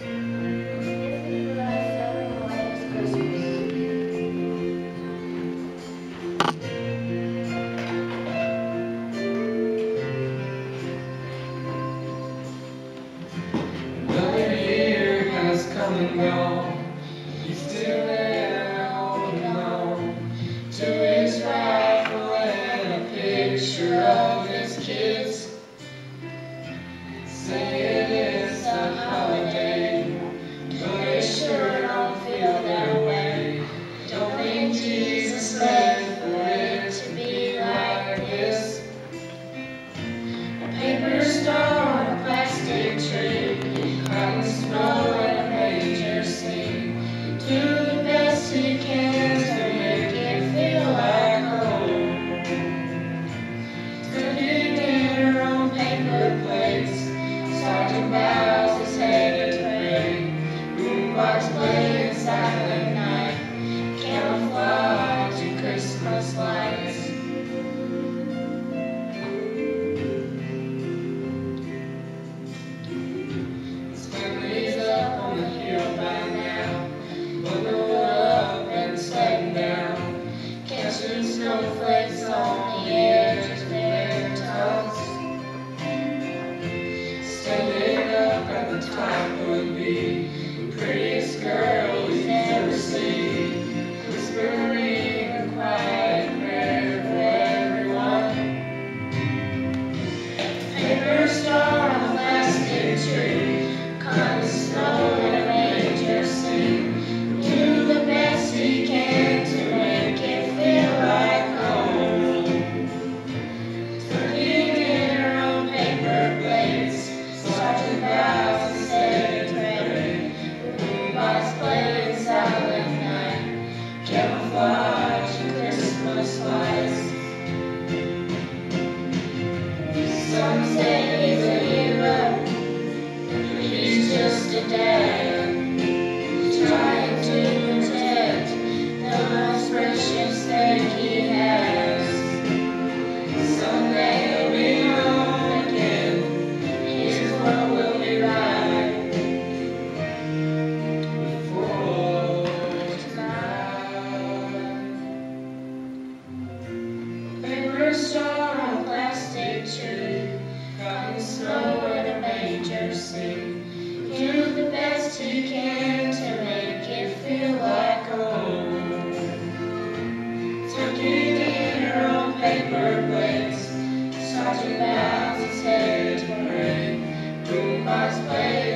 Another year has come and gone. He's still there holding on to his rifle and a picture of his kids, saying it's a holiday, but it sure don't feel that way. Don't think Jesus meant for it to be like this. A paper star on a plastic tree, cotton snow and a manger scene. Do the best he can to make it feel like home. Turkey dinner on paper plates, Sergeant bows his head to pray. Boombox playing Silent Night, camouflage and Christmas lights. His family's up on the hill by now, bundled up and sledding down, catching snowflakes on the edge of their tongues. Standing up at the top would be the prettiest girl he's ever seen, whispering a quiet prayer for everyone. Paper star on a plastic tree, cotton snow and a manger scene. Do the best he can to make it feel like home. Turkey dinner on paper plates, Sergeant bows his head to pray. Boombox playing Silent Night, camouflage and Christmas lights. Some say he's a hero, but he's just a dad, trying to protect the most precious thing he has. Someday he'll be home again, his world will be right before tonight. Paper star on a plastic tree, cotton snow and a manger scene. Do the best he can to make it feel like home. Turkey dinner on paper plates, Sergeant bows his head to pray. Boombox plays